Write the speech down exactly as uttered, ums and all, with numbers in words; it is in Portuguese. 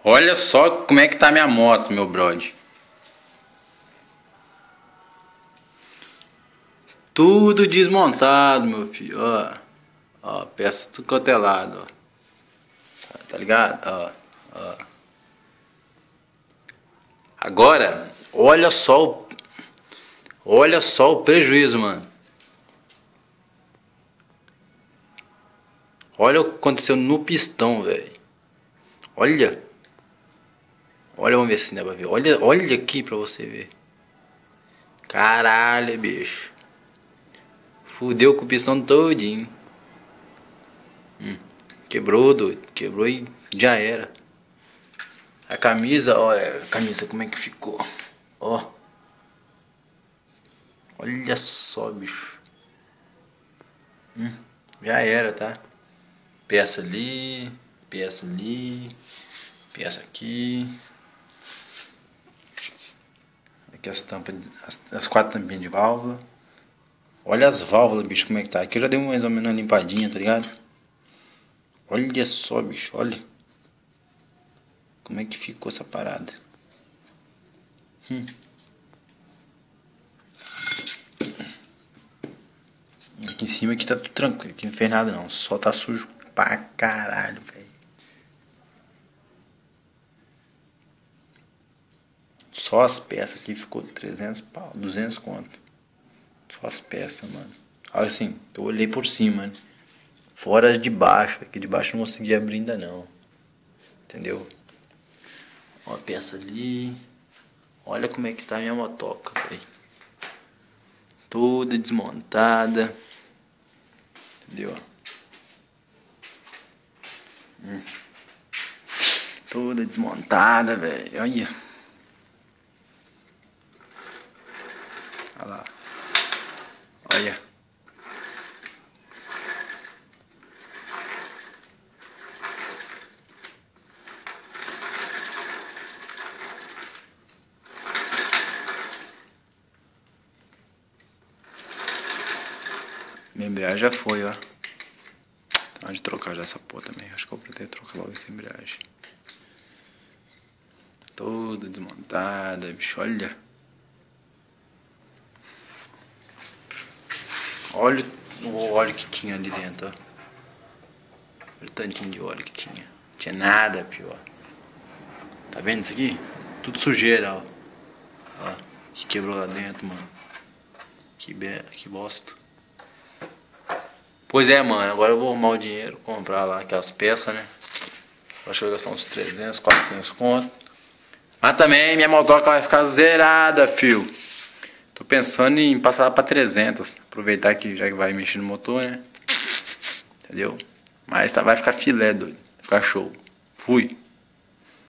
Olha só como é que tá minha moto, meu brother. Tudo desmontado, meu filho. Ó, ó, peça tudo cotelado, ó. Tá, tá ligado? Ó, ó. Agora, olha só o, olha só o prejuízo, mano. Olha o que aconteceu no pistão, velho. Olha. Olha, vamos ver se dá pra ver. Olha, olha aqui pra você ver. Caralho, bicho. Fudeu com o pistão todinho. Hum, quebrou, doido. Quebrou e já era. A camisa, olha a camisa como é que ficou. Ó. Olha só, bicho. Hum, já era, tá? Peça ali, peça ali, peça aqui. Aqui as tampas, as, as quatro tampinhas de válvula. Olha as válvulas, bicho, como é que tá. Aqui eu já dei mais ou menos uma limpadinha, tá ligado? Olha só, bicho, olha. Como é que ficou essa parada. Hum. Aqui em cima aqui tá tudo tranquilo, aqui não fez nada não. Só tá sujo pra caralho, velho. Só as peças aqui ficou trezentos pau, duzentos conto. Só as peças, mano. Olha assim, eu olhei por cima, né? Fora de baixo, aqui de baixo eu não consegui abrir ainda não. Entendeu? Ó a peça ali. Olha como é que tá a minha motoca, velho. Toda desmontada. Entendeu? Hum. Toda desmontada, velho. Olha. Olha lá. Olha. Minha embreagem já foi, ó. Tá de trocar já essa porra também. Acho que eu vou pretender trocar logo essa embreagem. Toda desmontada, bicho. Olha. Olha o óleo que tinha ali dentro, ó. Olha o tantinho de óleo que tinha. Não tinha nada, pior. Tá vendo isso aqui? Tudo sujeira, ó. Ó, que quebrou lá dentro, mano. Que, be... que bosta. Pois é, mano. Agora eu vou arrumar o dinheiro, comprar lá aquelas peças, né? Acho que eu vou gastar uns trezentos, quatrocentos conto. Mas também minha motoca vai ficar zerada, fio. Tô pensando em passar pra trezentos. Aproveitar que já vai mexer no motor, né? Entendeu? Mas tá, vai ficar filé, doido. Vai ficar show. Fui.